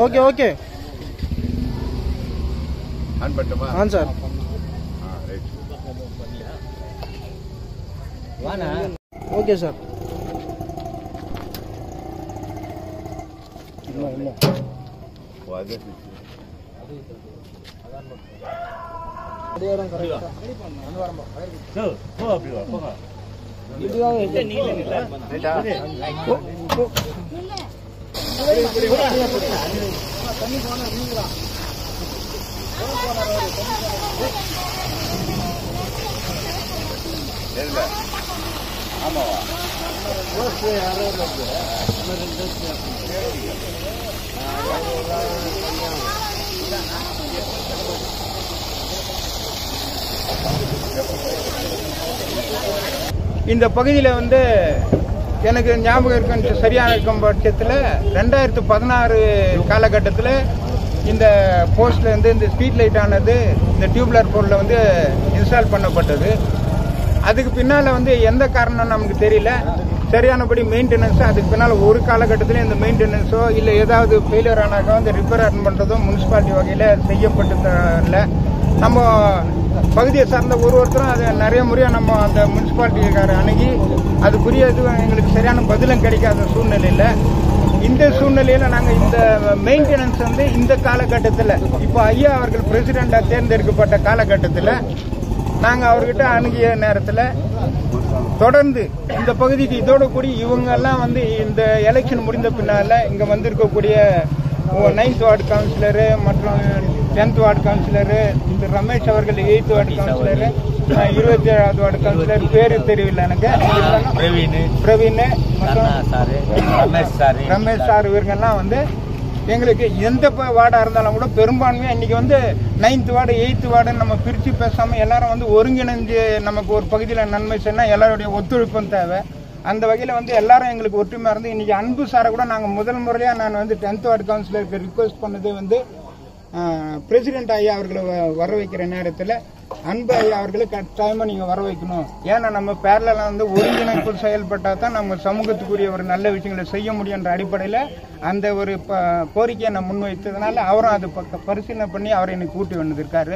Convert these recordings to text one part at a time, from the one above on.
Okay okay on பண்ணட்டுமா? On sir. Right. வாண்ணா. Okay sir. ஆமாவா? இந்த பகுதியில் வந்து எனக்கு ஞாபகம் இருக்க சரியான இருக்கும் பட்சத்தில் 2016 காலகட்டத்தில் இந்த போஸ்டில் வந்து இந்த ஸ்ட்ரீட் லைட் ஆனது இந்த டியூப்லர் போர்டில் வந்து இன்ஸ்டால் பண்ணப்பட்டது. அதுக்கு பின்னால் வந்து எந்த காரணம் நமக்கு தெரியல. சரியானபடி மெயின்டெனன்ஸோ அதுக்கு பின்னால் ஒரு காலகட்டத்தில் இந்த மெயின்டெனன்ஸோ இல்லை ஏதாவது ஃபெயிலியர் ஆனாக்கா வந்து ரிப்பேர் பண்ணுறதோ முனிசிபாலிட்டி வகையில் செய்யப்பட்டதில்ல. நம்ம பகுதியை சார்ந்த ஒருத்தரும் அது நிறைய முறையாக நம்ம அந்த முனிசிபாலிட்டிக்கார அணுகி அதுக்குரிய இது எங்களுக்கு சரியான பதிலும் கிடைக்காத சூழ்நிலையில் இந்த சூழ்நிலையில் நாங்கள் இந்த மெயின்டெனன்ஸ் வந்து இந்த காலகட்டத்தில் இப்போ ஐயா அவர்கள் பிரசிடெண்டாக தேர்ந்தெடுக்கப்பட்ட காலகட்டத்தில் நாங்கள் அவர்கிட்ட அணுகிய நேரத்தில் தொடர்ந்து இந்த பகுதிக்கு இதோட கூடி இவங்கெல்லாம் வந்து இந்த எலெக்ஷன் முடிந்த பின்னால் இங்கே வந்திருக்கக்கூடிய 9th வார்டு கவுன்சிலரு மற்றும் 10th வார்டு கவுன்சிலரு திரு ரமேஷ் அவர்கள் 8th வார்டு கவுன்சிலரு 27வது வார்டு கவுன்சிலர் பேரு தெரியவில்லை எனக்கு பிரவீன் மற்றும் ரமேஷ் சார் இவங்கெல்லாம் வந்து எங்களுக்கு எந்த வார்டாக இருந்தாலும் கூட பெரும்பான்மையாக இன்றைக்கி வந்து 9th வார்டு 8th வார்டுன்னு நம்ம பிரித்து பேசாமல் எல்லாரும் வந்து ஒருங்கிணைஞ்சு நமக்கு ஒரு பகுதியில் நன்மை செய்யணும் எல்லாருடைய ஒத்துழைப்பும் தேவை. அந்த வகையில் வந்து எல்லாரும் எங்களுக்கு ஒற்றுமையாக இருந்து இன்றைக்கி அன்பு சாரை கூட நாங்கள் முதல் முறையாக நான் வந்து 10th வார்டு கவுன்சிலருக்கு ரிக்வெஸ்ட் பண்ணது வந்து பிரசிடென்ட் ஐயா அவர்களை வர வைக்கிற நேரத்தில் அன்பு ஐயா அவர்களை கட்டாயமாக நீங்கள் வர வைக்கணும். ஏன்னா நம்ம பேரலாம் வந்து ஒருங்கிணைப்பு செயல்பட்டால் தான் நம்ம சமூகத்துக்குரிய ஒரு நல்ல விஷயங்களை செய்ய முடியுன்ற அடிப்படையில் அந்த ஒரு கோரிக்கையை நான் முன்வைத்ததுனால அவரும் அது பரிசீலனை பண்ணி அவரை இன்னைக்கு கூட்டி வந்திருக்காரு.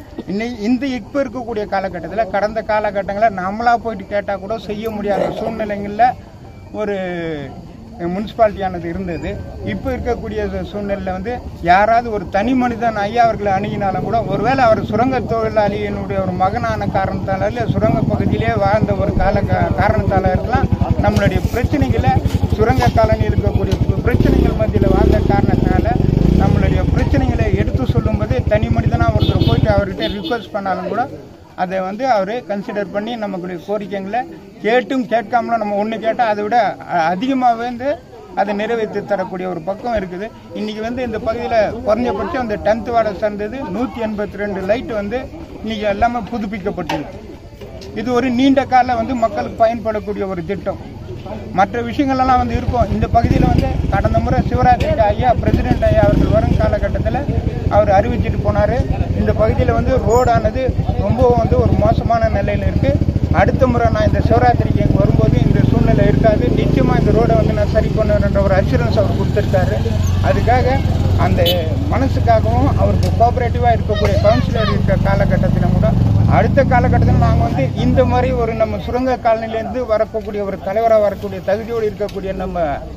இந்த இப்போ இருக்கக்கூடிய காலகட்டத்தில் கடந்த காலகட்டங்களில் நம்மளாக போயிட்டு கேட்டால் கூட செய்ய முடியாத சூழ்நிலைகளில் ஒரு முனிசிபாலிட்டியானது இருந்தது. இப்போ இருக்கக்கூடிய சூழ்நிலையில் வந்து யாராவது ஒரு தனி மனிதன் ஐயா அவர்களை அணுகினாலும் கூட ஒருவேளை அவர் சுரங்க தொழிலாளியினுடைய ஒரு மகனான காரணத்தால் இல்லை சுரங்க பகுதியிலே வாழ்ந்த ஒரு காரணத்தால் இருக்கலாம் நம்மளுடைய பிரச்சனைகளை சுரங்க காலனியில் இருக்கக்கூடிய பிரச்சனைகள் மத்தியில் வாழ்ந்த காரணத்தினால நம்மளுடைய பிரச்சனைகளை எடுத்து சொல்லும்போது தனி மனிதனாக ஒருத்தர் போயிட்டு அவர்கிட்ட ரிக்வெஸ்ட் பண்ணாலும் கூட அதை வந்து அவர் கன்சிடர் பண்ணி நம்மளுடைய கோரிக்கைகளை கேட்டும் கேட்காமலும் நம்ம ஒன்று கேட்டால் அதை விட அதிகமாக வந்து அதை நிறைவேற்றி தரக்கூடிய ஒரு பக்கம் இருக்குது. இன்றைக்கி வந்து இந்த பகுதியில் குறைஞ்சபட்சம் இந்த 10th வார்டை சார்ந்தது 182 லைட் வந்து இன்றைக்கி எல்லாமே புதுப்பிக்கப்பட்டிருக்கு. இது ஒரு நீண்ட கால வந்து மக்களுக்கு பயன்படக்கூடிய ஒரு திட்டம். மற்ற விஷயங்கள்லாம் வந்து இருக்கும். இந்த பகுதியில் வந்து கடந்த முறை சிவராத்திரி ஐயா பிரசிடென்ட் ஐயா அவர்கள் வரும் காலகட்டத்தில் அவர் அறிவிச்சிட்டு போனார். இந்த பகுதியில் வந்து ரோடானது ரொம்பவும் வந்து ஒரு மோசமான நிலையில் இருக்குது. அடுத்த முறை நான் இந்த சிவராத்திரிக்கு எங்கே வரும்போது இந்த சூழ்நிலை இருக்காது, நிச்சயமாக இந்த ரோடை வந்து நான் சரி பண்ணுவேன்ற ஒரு அஷூரன்ஸ் அவர் கொடுத்துருக்காரு. அதுக்காக அந்த மனசுக்காகவும் அவருக்கு கோஆபரேட்டிவாக இருக்கக்கூடிய கவுன்சிலர் இருக்கிற காலகட்டத்திலும் கூட அடுத்த காலகட்டத்தில் நாங்கள் வந்து இந்த மாதிரி ஒரு நம்ம சுரங்க காலனிலேருந்து வரக்கூடிய ஒரு தலைவராக வரக்கூடிய தகுதியோடு இருக்கக்கூடிய நம்ம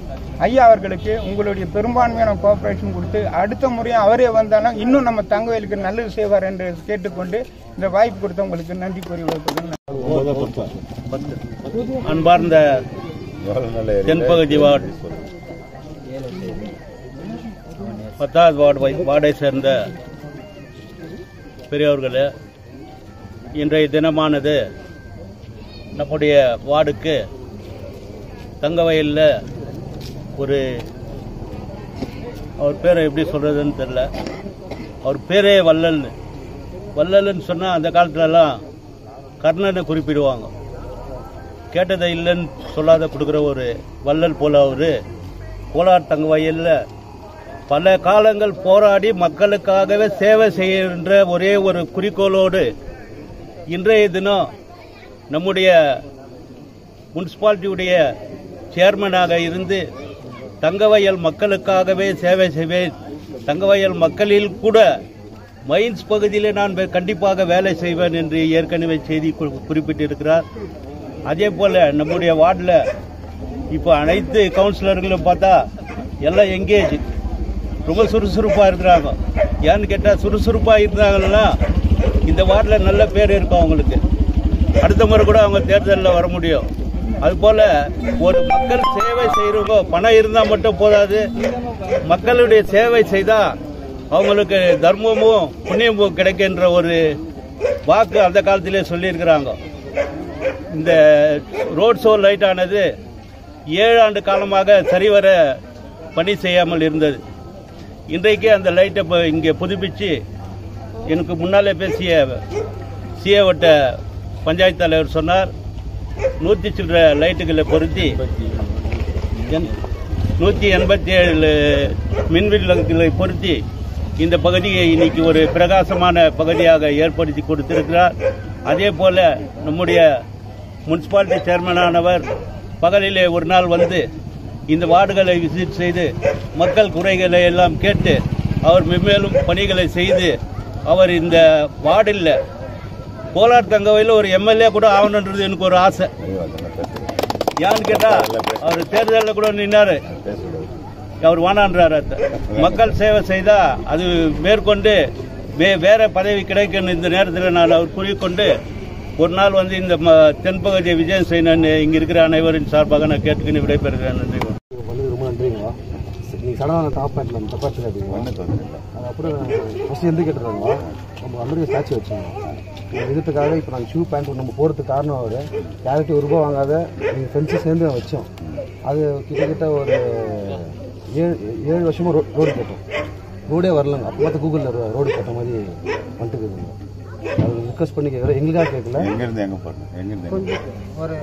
ஐயா அவர்களுக்கு உங்களுடைய பெரும்பான்மையான கோஆபரேஷன் கொடுத்து அடுத்த முறையும் அவரே வந்தாலும் இன்னும் நம்ம தங்கவயலுக்கு நல்லது செய்வார் என்று கேட்டுக்கொண்டு இந்த வாய்ப்பு கொடுத்த உங்களுக்கு நன்றி கூறி வைப்பது. அன்பார்ந்த தென்பகுதி வார்டு 10th வார்டை சேர்ந்த பெரியவர்களே, இன்றைய தினமானது நம்முடைய வார்டுக்கு தங்கவயலில் ஒரு அவர் பேரை எப்படி சொல்கிறதுன்னு தெரில, அவர் பேரே வள்ளல்னு சொன்னால் அந்த காலத்துலலாம் கர்ணனை குறிப்பிடுவாங்க. கேட்டதை இல்லைன்னு சொல்லாத கொடுக்குற ஒரு வள்ளல் போல அவர் கோலார் தங்கவயலில் பல காலங்கள் போராடி மக்களுக்காகவே சேவை செய்கின்ற ஒரே ஒரு குறிக்கோளோடு இன்றைய தினம் நம்முடைய முனிசிபாலிட்டியுடைய சேர்மனாக இருந்து தங்கவயல் மக்களுக்காகவே சேவை செய்வேன். தங்கவயல் மக்களில் கூட மைன்ஸ் பகுதியில் நான் கண்டிப்பாக வேலை செய்வேன் என்று ஏற்கனவே செய்தி குறிப்பிட்டிருக்கிறார். அதே போல நம்முடைய வார்டில் இப்போ அனைத்து கவுன்சிலர்களும் பார்த்தா எல்லாம் எங்கேஜ், ரொம்ப சுறுசுறுப்பாக இருக்கிறாங்க. ஏன்னு கேட்டால் சுறுசுறுப்பாக இருந்தாங்கன்னா இந்த வார்டில் நல்ல பேர் இருக்கும் அவங்களுக்கு. அடுத்த முறை கூட அவங்க தேர்தலில் வர முடியும். அதுபோல் ஒரு மக்கள் சேவை செய்கிறவங்க பணம் இருந்தால் மட்டும் போதாது, மக்களுடைய சேவை செய்தால் அவங்களுக்கு தர்மமும் புண்ணியமும் கிடைக்கின்ற ஒரு வாக்கு அந்த காலத்திலே சொல்லியிருக்கிறாங்க. இந்த ரோட் ஷோ லைட்டானது 7 ஆண்டு காலமாக சரிவர பணி செய்யாமல் இருந்தது. இன்றைக்கு அந்த லைட்டை இங்கே புதுப்பித்து எனக்கு முன்னாலே பேசிய சிஏவட்ட பஞ்சாயத்து தலைவர் சொன்னார், 100 சில்லற லைட்டுகளை பொருத்தி 187 மின்விளக்குகளை பொருத்தி இந்த பகுதியை இன்னைக்கு ஒரு பிரகாசமான பகுதியாக ஏற்படுத்தி கொடுத்திருக்கிறார். அதே போல நம்முடைய முனிசிபாலிட்டி சேர்மனானவர் பகலிலே ஒரு நாள் வந்து இந்த வார்டுகளை விசிட் செய்து மக்கள் குறைகளை எல்லாம் கேட்டு அவர் மென்மேலும் பணிகளை செய்து அவர் இந்த வார்டில் கோலார் தங்கவையில் ஒரு எம்எல்ஏ கூட ஆகணுன்றது எனக்கு ஒரு ஆசை. ஏன்னு கேட்டா அவர் தேர்தலில் கூட நின்னாரு, அவர் வானான்றார். மக்கள் சேவை செய்தா அது மேற்கொண்டு வேற பதவி கிடைக்கும். இந்த நேரத்தில் நான் அவர் குறிக்கொண்டு ஒரு நாள் வந்து இந்த தென்பகுதியை விஜயம் செய்யணும் இங்க இருக்கிற அனைவரின் சார்பாக நான் கேட்டுக்கின்னு விடைபெறுகிறேன். நன்றி. ரொம்ப நன்றிங்க. நீங்கள் சடனாக டாப் பேண்ட் நம்ம தப்பாச்சு அது அப்புறம் ஃபஸ்ட்டு எந்த கேட்டுருவாங்க நம்ம அமெரிக்கா ஸ்டாச்சு வச்சோங்க. இதுக்காக இப்போ நாங்கள் ஷூ பேண்ட் நம்ம போகிறதுக்கு காரணம் அவர் யார்கிட்ட ரூபா வாங்காத நீங்கள் ஃப்ரெண்ட்ஸு சேர்ந்து நான் வச்சோம். அது கிட்டத்தட்ட ஒரு 7 வருஷமாக ரோடு போட்டோம். ரோடே வரலங்க. அப்போ பார்த்து கூகுளில் ரோடு போட்ட மாதிரி வந்துட்டுக்குதுங்க. அது ரிக்வஸ்ட் பண்ணி கேட்குறேன், எங்களுக்காக கேட்கல. எங்கேருந்து எங்கே போட்டோம்? எங்கேருந்து ஒரு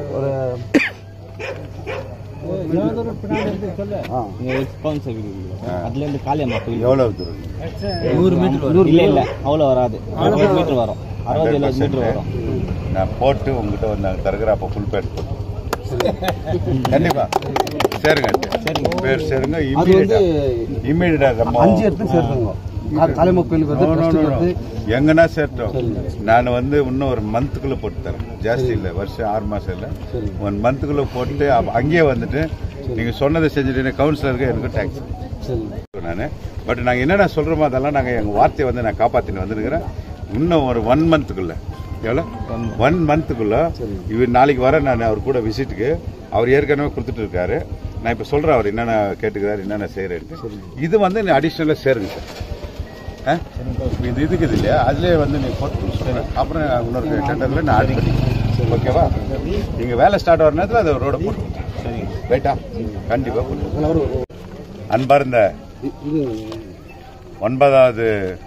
அதுலேருந்து காலியம்மா போய் எவ்வளோ தூரம்? 100 மீட்டர் இல்லை அவ்வளோ வராது, 60 மீட்டர் வரும், 60-70 மீட்டர் வரும். நான் போட்டு உங்ககிட்ட வந்து நாங்கள் தருகிற அப்போ ஃபுல் பேட் போட்டு கண்டிப்பா சேருங்க. பேர் சேருங்க. இம்மீடியட்டா 5 இடத்துக்கு சேர்த்துங்க. எங்கன்னா சேர்த்தோம். நான் வந்து இன்னும் ஒரு மந்த்துக்குள்ள போட்டு தரேன். ஜாஸ்தி இல்லை, வருஷம் 6 மாசம் இல்லை, 1 மந்த்துக்குள்ள போட்டு அங்கேயே வந்துட்டு நீங்க சொன்னதை செஞ்சுட்டு கவுன்சிலருக்கு எனக்கு டேக்ஸ் நான். பட் நாங்கள் என்னென்ன சொல்றோமோ அதெல்லாம் நாங்கள் எங்கள் வார்த்தையை வந்து நான் காப்பாற்றின்னு வந்துருக்கிறேன். இன்னும் ஒரு 1 மந்த்துக்குள்ள எவ்வளோ 1 மந்த்துக்குள்ள இவர் நாளைக்கு வர நான் அவர் கூட விசிட்டுக்கு அவர் ஏற்கனவே கொடுத்துட்டு இருக்காரு. நான் இப்போ சொல்கிறேன் அவர் என்னென்ன கேட்டுக்கிறாரு, என்னென்ன செய்கிறேன்ட்டு. இது வந்து அடிஷ்னலாக சேருங்க சார். இது இருக்குது இல்லையா, அதுலேயே வந்து நீங்கள் போட்டு சொல்கிறேன். அப்புறம் இன்னொரு டெண்டரில் நான் ஆட் பண்ணிக்கிறேன். ஓகேவா? நீங்கள் வேலை ஸ்டார்ட் ஆகிற நேரத்தில் அதை ரோட போட்டு சரி ரைட்டா? கண்டிப்பாக போட்டு. அன்பார்ந்த 9வது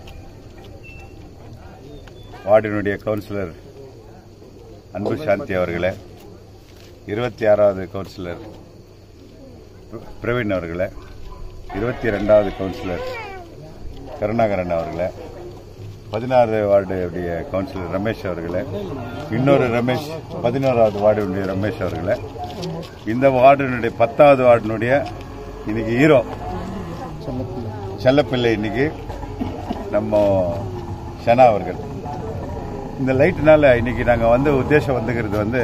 வார்டினுடைய கவுன்சிலர் அன்பு சாந்தி அவர்களே, 26வது கவுன்சிலர் பிரவீன் அவர்களே, 22வது கவுன்சிலர் கருணாகரன் அவர்களே, 16வது வார்டுடைய கவுன்சிலர் ரமேஷ் அவர்களே, இன்னொரு ரமேஷ் 11வது வார்டுடைய ரமேஷ் அவர்களே, இந்த வார்டினுடைய 10வது வார்டினுடைய இன்னைக்கு ஹீரோ செல்லப்பிள்ளை இன்னைக்கு நம்ம ஷனா அவர்கள். இந்த லைட்னால இன்னைக்கு நாங்கள் வந்து உத்தேசம் வந்துக்கிறது வந்து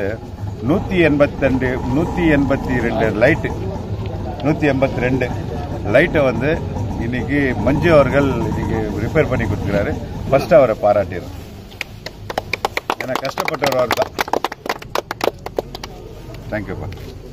182 லைட்டு, 182 லைட்டை வந்து இன்னைக்கு மஞ்சு அவர்கள் இன்னைக்கு ரிப்பேர் பண்ணி கொடுத்துக்கிறாரு. ஃபர்ஸ்ட் அவரை பாராட்டிடுறோம். ஏன்னா கஷ்டப்பட்டவர் அவர் தான். தேங்க்யூப்பா.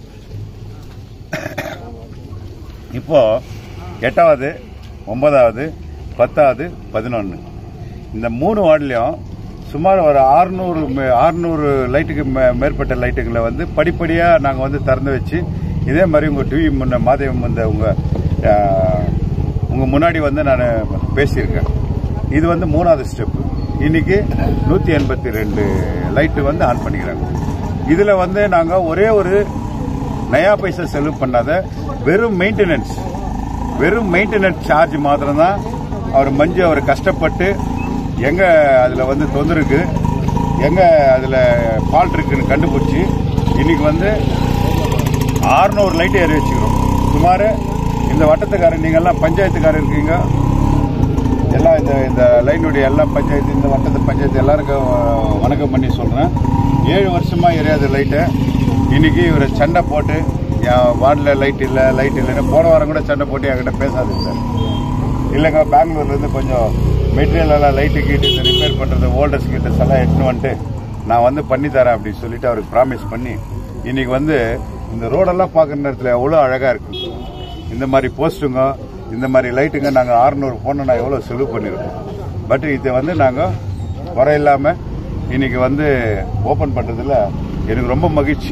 இப்போ 8வது 9வது 10வது 11 இந்த 3 வார்டுலையும் சுமார் ஒரு 600 லைட்டுக்கு மேற்பட்ட லைட்டுகளை வந்து படிப்படியாக நாங்கள் வந்து திறந்து வச்சு இதே மாதிரி உங்கள் டிவி முன்ன மாதேவம் வந்து உங்கள் முன்னாடி வந்து நான் பேசியிருக்கேன். இது வந்து 3வது ஸ்டெப்பு. இன்னைக்கு 182 லைட்டு வந்து ஆன் பண்ணிக்கிறாங்க. இதில் வந்து நாங்கள் ஒரே ஒரு நயா பைசா செலவு பண்ணாத வெறும் மெயின்டெனன்ஸ் சார்ஜ் மாத்திரம் தான் அவர் மஞ்சு அவர் கஷ்டப்பட்டு எங்க அதில் வந்து தொந்தருக்கு எங்க அதில் ஃபால்ட் இருக்குன்னு கண்டுபிடிச்சி இன்னைக்கு வந்து 600 லைட்டு ஏறி வச்சுக்கிறோம். சுமார் இந்த வட்டத்துக்காரர் நீங்கள்லாம் பஞ்சாயத்துக்காரர் இருக்கீங்க, எல்லாம் இந்த லைனுடைய எல்லா பஞ்சாயத்து, இந்த வட்டத்து பஞ்சாயத்து எல்லாருக்கும் வணக்கம் பண்ணி சொல்கிறேன். 7 வருஷமாக எரியாத லைட்டை இன்னைக்கு இவர் சண்டை போட்டு என் வார்டில் லைட் இல்லைன்னு போன வாரம் கூட சண்டை போட்டு என்கிட்ட பேசாது சார். இல்லைங்க, பெங்களூர்லேருந்து கொஞ்சம் மெட்டீரியல் எல்லாம் லைட்டு கீட்டு இந்த ரிப்பேர் பண்ணுறது ஓல்டர்ஸ் கிட்ட எல்லாம் எடுத்துன்னு வந்துட்டு நான் வந்து பண்ணித்தரேன் அப்படின்னு சொல்லிட்டு அவருக்கு ப்ராமிஸ் பண்ணி இன்னைக்கு வந்து இந்த ரோடெல்லாம் பார்க்குற நேரத்தில் எவ்வளோ அழகாக இருக்கு. இந்த மாதிரி போஸ்ட்டுங்க, இந்த மாதிரி லைட்டுங்க நாங்கள் 600 போன நான் எவ்வளோ செலவு பண்ணியிருக்கோம். பட் இதை வந்து நாங்கள் வர இல்லாமல் இன்னைக்கு வந்து ஓப்பன் பண்ணுறதுல எனக்கு ரொம்ப மகிழ்ச்சி.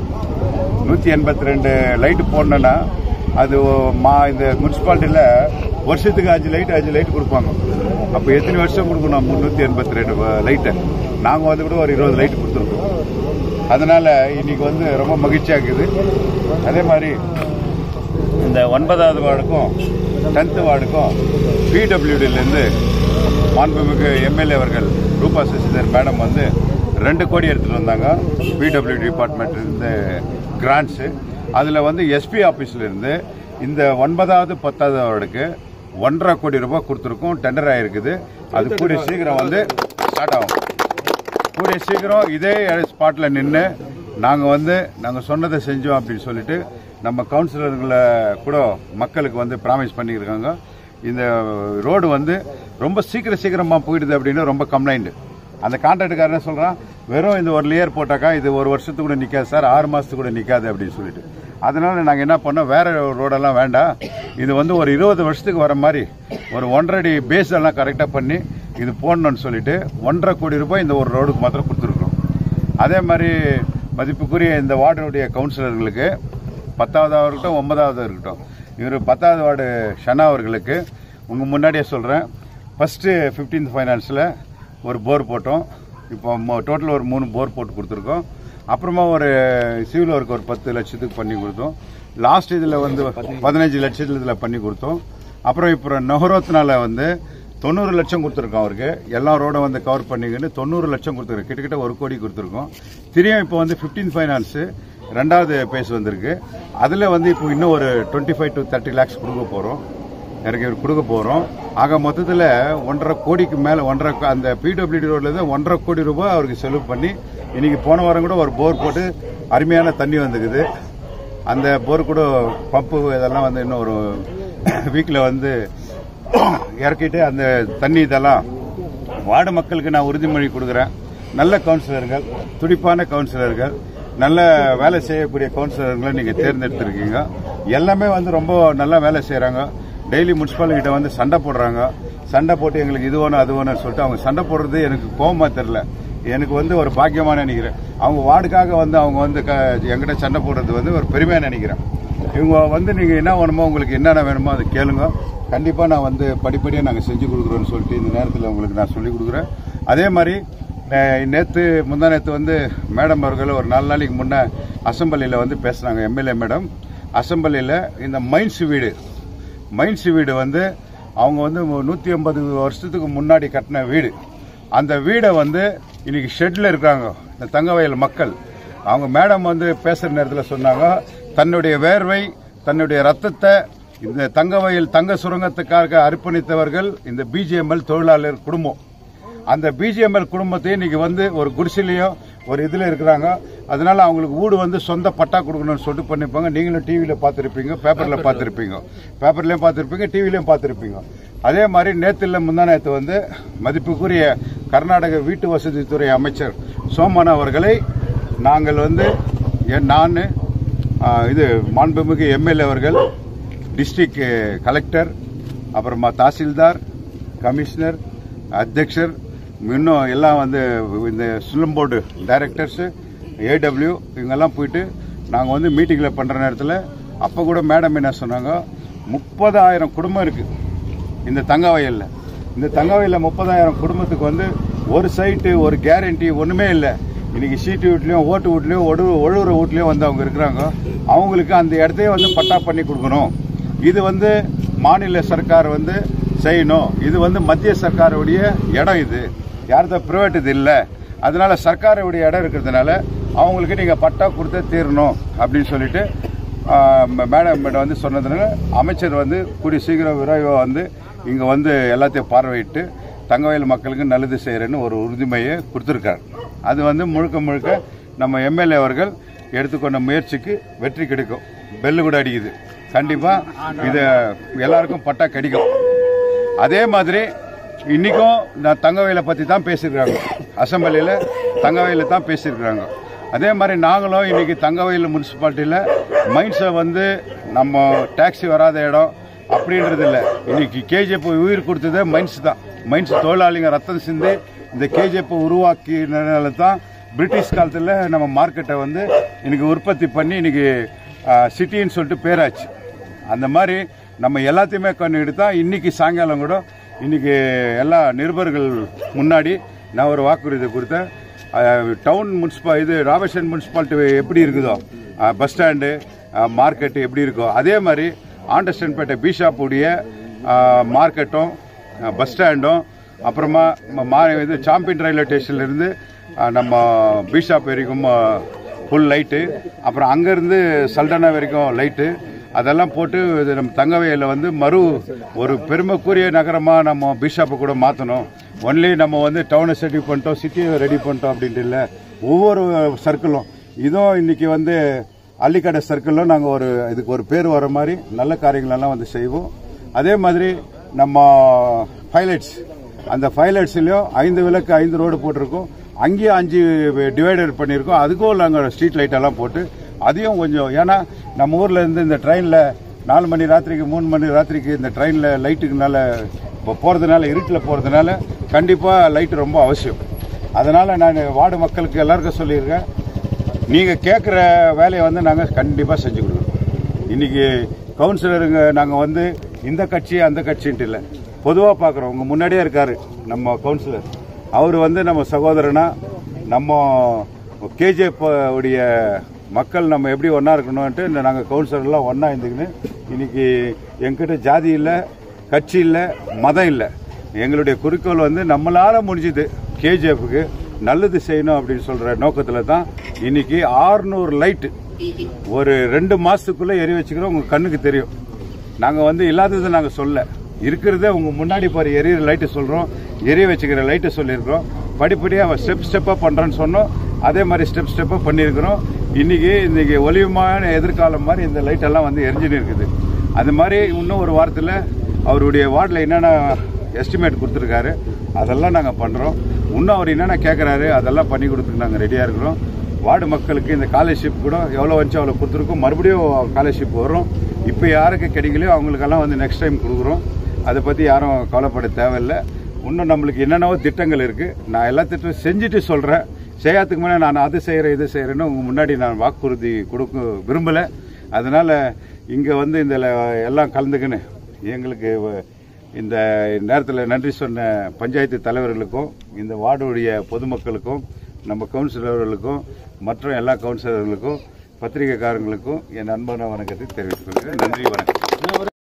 182 லைட்டு போடணுன்னா அது இந்த முனிசிபாலிட்டியில் வருஷத்துக்கு 5 லைட்டு கொடுப்பாங்க. அப்போ எத்தனை வருஷம் கொடுக்கணும்? 382 லைட்டை நாங்கள் வந்து கூட ஒரு 20 லைட்டு கொடுத்துருக்கோம். அதனால இன்னைக்கு வந்து ரொம்ப மகிழ்ச்சியாக இருக்குது. அதே மாதிரி இந்த 9வது வார்டுக்கும் 10th வார்டுக்கும் பிடபிள்யூடியிலேருந்து மாண்புமிகு எம்எல்ஏ அவர்கள் ரூபா சசிதர் மேடம் வந்து 2 கோடி எடுத்துகிட்டு வந்தாங்க. பிடபிள்யூடி டிபார்ட்மெண்ட்லேருந்து கிராண்ட்ஸு. அதில் வந்து எஸ்பி ஆஃபீஸ்லேருந்து இந்த 9வது 10வது வார்டுக்கு 1.5 கோடி ரூபாய் கொடுத்துருக்கோம். டெண்டர் ஆகிருக்குது. அது கூடிய சீக்கிரம் வந்து ஸ்டார்ட் ஆகும். கூடிய சீக்கிரம் இதே ஸ்பாட்டில் நின்று நாங்கள் சொன்னதை செஞ்சோம் அப்படின்னு சொல்லிட்டு நம்ம கவுன்சிலர்களை கூட மக்களுக்கு வந்து ப்ராமிஸ் பண்ணியிருக்காங்க. இந்த ரோடு வந்து ரொம்ப சீக்கிரமாக போயிடுது அப்படின்னு ரொம்ப கம்ப்ளைண்ட். அந்த கான்ட்ராக்டுக்காரனே சொல்கிறான், வெறும் இந்த ஒரு லேயர் போட்டாக்கா இது ஒரு வருஷத்துக்கு கூட நிற்காது சார், 6 மாதத்துக்கு கூட நிற்காது அப்படின்னு சொல்லிட்டு. அதனால நாங்கள் என்ன பண்ணோம், வேற ரோடெல்லாம் வேண்டாம், இது வந்து ஒரு 20 வருஷத்துக்கு வர மாதிரி ஒரு 1.5 அடி பேஸ் எல்லாம் கரெக்டாக பண்ணி இது போடணும்னு சொல்லிட்டு 1.5 கோடி ரூபாய் இந்த ஒரு ரோடுக்கு மாத்திரம் கொடுத்துருக்கோம். அதே மாதிரி மதிப்புக்குரிய இந்த வார்டுடைய கவுன்சிலர்களுக்கு 10வது இருக்கட்டும் 9வது இருக்கட்டும், இவர் 10வது வார்டு ஷனா அவர்களுக்கு உங்கள் முன்னாடியே சொல்கிறேன், ஃபஸ்ட்டு 15th ஃபைனான்ஸில் ஒரு போர் போட்டோம். இப்போ டோட்டல் ஒரு 3 போர் போட்டு கொடுத்துருக்கோம். அப்புறமா ஒரு சிவில் ஒர்க் ஒரு 10 லட்சத்துக்கு பண்ணி கொடுத்தோம். லாஸ்ட் இதில் வந்து 15 லட்சத்தில் இதில் பண்ணி கொடுத்தோம். அப்புறம் இப்போ நகரோத்னால வந்து 90 லட்சம் கொடுத்துருக்கோம். அவருக்கு எல்லா ரோடும் வந்து கவர் பண்ணிக்கிட்டு 90 லட்சம் கொடுத்துருக்கோம். கிட்டத்தட்ட 1 கோடி கொடுத்துருக்கோம். திரும்பியும் இப்போ வந்து 15th ஃபைனான்ஸு 2வது பேஸ் வந்திருக்கு. அதில் வந்து இப்போ இன்னும் ஒரு 25 to 30 lakhs கொடுக்க போகிறோம். ஆக மொத்தத்தில் 1.5 கோடிக்கு மேலே அந்த பிடபிள்யூடி ரோட்லேருந்து 1.5 கோடி ரூபாய் அவருக்கு செலவு பண்ணி இன்னைக்கு போன வாரம் கூட ஒரு போர் போட்டு அருமையான தண்ணி வந்துக்குது. அந்த போர் கூட பம்பு இதெல்லாம் வந்து இன்னும் ஒரு வீக்கில் வந்து இறக்கிட்டு அந்த தண்ணி இதெல்லாம் வார்டு மக்களுக்கு நான் உறுதிமொழி கொடுக்குறேன். நல்ல கவுன்சிலர்கள், துடிப்பான கவுன்சிலர்கள், நல்ல வேலை செய்யக்கூடிய கவுன்சிலர்களை நீங்கள் தேர்ந்தெடுத்திருக்கீங்க. எல்லாமே வந்து ரொம்ப நல்லா வேலை செய்கிறாங்க. டெய்லி முனிசிபாலிட்டிகிட்ட வந்து சண்டை போடுறாங்க. சண்டை போட்டு எங்களுக்கு இது வேணும் அது வேணும்னு சொல்லிட்டு அவங்க சண்டை போடுறது எனக்கு கோபமாக தெரில, எனக்கு வந்து ஒரு பாக்கியமாக நினைக்கிறேன். அவங்க வார்டுக்காக வந்து அவங்க வந்து என்கிட்ட சண்டை போடுறது வந்து ஒரு பெருமையாக நினைக்கிறேன். இவங்க வந்து நீங்கள் என்ன வேணுமோ, உங்களுக்கு என்னென்ன வேணுமோ அதை கேளுங்க. கண்டிப்பாக நான் வந்து படிப்படியாக நாங்கள் செஞ்சு கொடுக்குறோன்னு சொல்லிட்டு இந்த நேரத்தில் உங்களுக்கு நான் சொல்லிக் கொடுக்குறேன். அதே மாதிரி முந்தா நேற்று வந்து மேடம் அவர்கள் ஒரு 4 நாளைக்கு முன்னே அசம்பிளியில் வந்து பேசுனாங்க. எம்எல்ஏ மேடம் அசம்பிளியில் இந்த மைன்ஸ் வீடு வந்து அவங்க வந்து 150 வருஷத்துக்கு முன்னாடி கட்டின வீடு. அந்த வீடை வந்து இன்னைக்கு ஷெட்ல இருக்காங்க இந்த தங்கவயல் மக்கள். அவங்க மேடம் வந்து பேசுகிற நேரத்தில் சொன்னாங்க, தன்னுடைய வேர்வை தன்னுடைய ரத்தத்தை இந்த தங்கவயல் தங்க சுரங்கத்துக்காக அர்ப்பணித்தவர்கள் இந்த பிஜிஎம்எல் தொழிலாளர் குடும்பம். அந்த பிஜிஎம்எல் குடும்பத்தையும் இன்னைக்கு வந்து ஒரு குடிசையிலையும் ஒரு இதில் இருக்கிறாங்க. அதனால அவங்களுக்கு வீடு வந்து சொந்த பட்டா கொடுக்கணும்னு சொல்லிட்டு பண்ணிப்பாங்க. நீங்களும் டிவியில் பார்த்துருப்பீங்க, பேப்பர்லையும் பார்த்துருப்பீங்க, டிவிலையும் பார்த்துருப்பீங்க. அதே மாதிரி முந்தா நேற்று வந்து மதிப்புக்குரிய கர்நாடக வீட்டு வசதித்துறை அமைச்சர் சோமன் அவர்களை நாங்கள் வந்து நான் இது மாண்புமிகு எம்எல்ஏ அவர்கள், டிஸ்ட்ரிக்ட் கலெக்டர், அப்புறமா தாசில்தார், கமிஷனர், அத்தியக்ஷர், இன்னும் எல்லாம் வந்து இந்த ஸ்லம் போர்டு டைரக்டர்ஸு, ஏடபிள்யூ இவங்கெல்லாம் போயிட்டு நாங்கள் வந்து மீட்டிங்கில் பண்ணுற நேரத்தில் அப்போ கூட மேடம் என்ன சொன்னாங்க, 30,000 குடும்பம் இருக்குது இந்த தங்கவயலில். இந்த தங்கவயலில் 30,000 குடும்பத்துக்கு வந்து ஒரு சைட்டு ஒரு கேரண்டி ஒன்றுமே இல்லை. இன்னைக்கு சீட்டு வீட்லையும் ஓட்டு வீட்லையும் ஒழுகுற வீட்லையும் வந்து அவங்க இருக்கிறாங்க. அவங்களுக்கு அந்த இடத்தையே வந்து பட்டா பண்ணி கொடுக்கணும். இது வந்து மாநில சர்க்கார் வந்து செய்யணும். இது வந்து மத்திய சர்க்காருடைய இடம், இது யார்த பிரைவேட் இது இல்லை. அதனால சர்க்காருடைய இடம் இருக்கிறதுனால அவங்களுக்கு நீங்கள் பட்டா கொடுத்தே தீரணும் அப்படின்னு சொல்லிட்டு மேடம் வந்து சொன்னதுனால அமைச்சர் வந்து கூடிய சீக்கிரம் விரைவாக வந்து இங்கே வந்து எல்லாத்தையும் பார்வையிட்டு தங்கவயல் மக்களுக்கு நல்லது செய்கிறேன்னு ஒரு உறுதிமையை கொடுத்துருக்காரு. அது வந்து முழுக்க முழுக்க நம்ம எம்எல்ஏ அவர்கள் எடுத்துக்கொண்ட முயற்சிக்கு வெற்றி கிடைக்கும். பெல்லு கூட அடிக்குது. கண்டிப்பாக இது எல்லாருக்கும் பட்டா கிடைக்கும். அதே மாதிரி இன்றைக்கும் நான் தங்கவயலை பற்றி தான் பேசியிருக்கிறாங்க. அசம்பிளியில் தங்கவயலை தான் பேசியிருக்கிறாங்க. அதே மாதிரி நாங்களும் இன்றைக்கி தங்கவயல் முனிசிபாலிட்டியில் மைன்ஸை வந்து நம்ம டாக்ஸி வராத இடம் அப்படின்றது இல்லை. இன்றைக்கி கேஜிஎஃப் உயிர் கொடுத்ததே மைன்ஸ் தான். மைன்ஸ் தொழிலாளிங்க ரத்தம் சிந்தி இந்த கேஜிஎஃப் உருவாக்கினால தான் பிரிட்டிஷ் காலத்தில் நம்ம மார்க்கெட்டை வந்து இன்றைக்கி உற்பத்தி பண்ணி இன்றைக்கி சிட்டின்னு சொல்லிட்டு பேராச்சு. அந்த மாதிரி நம்ம எல்லாத்தையுமே கண்டுக்கிட்டு தான் இன்றைக்கி சாயங்காலம் கூட இன்றைக்கி எல்லா நிருபர்கள் முன்னாடி நான் ஒரு வாக்குறுதி கொடுத்தேன். டவுன் இது ராமேஸ்வரம் முனிசிபாலிட்டி எப்படி இருக்குதோ, பஸ் ஸ்டாண்டு மார்க்கெட்டு எப்படி இருக்கோ அதே மாதிரி ஆண்டர்ஸ்டான்பேட்டை பீஷாப்புடைய மார்க்கெட்டும் பஸ் ஸ்டாண்டும் அப்புறமா இது சாம்பியன் ரயில்வே ஸ்டேஷன்லேருந்து நம்ம பீஷாப் வரைக்கும் ஃபுல் லைட்டு, அப்புறம் அங்கேருந்து சல்டானா வரைக்கும் லைட்டு அதெல்லாம் போட்டு நம்ம தங்கவயலில் வந்து ஒரு பெருமைக்குரிய நகரமாக நம்ம பீஷாப்பை கூட மாற்றணும். ஒன்லி நம்ம வந்து டவுனை ரெடி பண்ணிட்டோம், சிட்டியை ரெடி பண்ணிட்டோம் அப்படின்ட்டு இல்லை. ஒவ்வொரு சர்க்கிளும் இதுவும் இன்றைக்கி வந்து அள்ளிக்கடை சர்க்கிளும் நாங்கள் இதுக்கு ஒரு பேர் வர மாதிரி நல்ல காரியங்களெல்லாம் வந்து செய்வோம். அதே மாதிரி நம்ம பைலட்ஸ் அந்த பைலட்ஸ்லேயும் 5 விளக்கு 5 ரோடு போட்டிருக்கோம். அங்கேயும் 5 டிவைடர் பண்ணியிருக்கோம். அதுக்கும் நாங்கள் ஸ்ட்ரீட் லைட்டெல்லாம் போட்டு அதையும் கொஞ்சம், ஏன்னா நம்ம ஊரில் இருந்து இந்த ட்ரெயினில் 4 மணி ராத்திரிக்கு 3 மணி ராத்திரிக்கு இந்த ட்ரெயினில் லைட்டுக்குனால இப்போ போகிறதுனால இருட்டில் போகிறதுனால கண்டிப்பாக லைட்டு ரொம்ப அவசியம். அதனால் நான் வார்டு மக்களுக்கு எல்லாருக்கும் சொல்லியிருக்கேன், நீங்கள் கேட்குற வேலையை வந்து நாங்கள் கண்டிப்பாக செஞ்சு கொடுக்குறோம். இன்றைக்கி கவுன்சிலருங்க நாங்கள் வந்து இந்த கட்சி அந்த கட்சின்ட்டு இல்லை, பொதுவாக பார்க்குறோம். உங்கள் முன்னாடியே இருக்கார் நம்ம கவுன்சிலர். அவர் வந்து நம்ம சகோதரனா, நம்ம கேஜிஎஃப் உடைய மக்கள் நம்ம எப்படி ஒன்றா இருக்கணும்ன்ட்டு நாங்கள் கவுன்சிலர்லாம் ஒன்றா இருந்துக்கின்னு இன்றைக்கி எங்கிட்ட ஜாதி இல்லை, கட்சி இல்லை, மதம் இல்லை. எங்களுடைய குறிக்கோள் வந்து நம்மளால் முடிஞ்சுது கேஜிஎஃப்க்கு நல்லது செய்யணும் அப்படின்னு சொல்கிற நோக்கத்தில் தான் இன்றைக்கி 600 லைட்டு ஒரு 2 மாதத்துக்குள்ளே எரி வச்சுக்கிறோம். உங்கள் கண்ணுக்கு தெரியும். நாங்கள் வந்து இல்லாததை நாங்கள் சொல்ல, இருக்கிறதே உங்கள் முன்னாடி பாரு எரியிற லைட்டு சொல்கிறோம், எரிய வச்சுக்கிற லைட்டை சொல்லியிருக்கிறோம். படிப்படியாக ஸ்டெப்பாக பண்ணுறோன்னு சொன்னோம். அதே மாதிரி ஸ்டெப்பாக பண்ணியிருக்கிறோம். இன்றைக்கி ஒளிவுமான எதிர்காலம் மாதிரி இந்த லைட்டெல்லாம் வந்து எரிஞ்சுன்னு இருக்குது. அது மாதிரி இன்னும் ஒரு வாரத்தில் அவருடைய வார்டில் என்னென்ன எஸ்டிமேட் கொடுத்துருக்காரு அதெல்லாம் நாங்கள் பண்ணுறோம். இன்னும் அவர் என்னென்ன கேட்குறாரு அதெல்லாம் பண்ணி கொடுத்துட்டு நாங்கள் ரெடியாக இருக்கிறோம். வார்டு மக்களுக்கு இந்த ஸ்காலர்ஷிப் கூட எவ்வளோ வந்துச்சு அவ்வளோ கொடுத்துருக்கோம். மறுபடியும் ஸ்காலர்ஷிப் வரும். இப்போ யாருக்கு கிடைக்கலையோ அவங்களுக்கெல்லாம் வந்து நெக்ஸ்ட் டைம் கொடுக்குறோம். அதை பற்றி யாரும் கவலைப்பட தேவையில்லை. இன்னும் நம்மளுக்கு என்னென்னவோ திட்டங்கள் இருக்குது. நான் எல்லா திட்டமும் செஞ்சுட்டு சொல்கிறேன். செய்யாததுக்கு முன்னாடி நான் அது செய்கிறேன் இது செய்கிறேன்னு உங்கள் முன்னாடி நான் வாக்குறுதி கொடுக்க விரும்பலை. அதனால் இங்கே வந்து இந்த எல்லாம் கலந்துக்கின்னு எங்களுக்கு இந்த நேரத்தில் நன்றி சொன்ன பஞ்சாயத்து தலைவர்களுக்கும் இந்த வார்டுடைய பொதுமக்களுக்கும் நம்ம கவுன்சிலர்களுக்கும் மற்ற எல்லா கவுன்சிலர்களுக்கும் பத்திரிகைக்காரங்களுக்கும் என் அன்பான வணக்கத்தை தெரிவித்துக் கொள்கிறேன். நன்றி, வணக்கம்.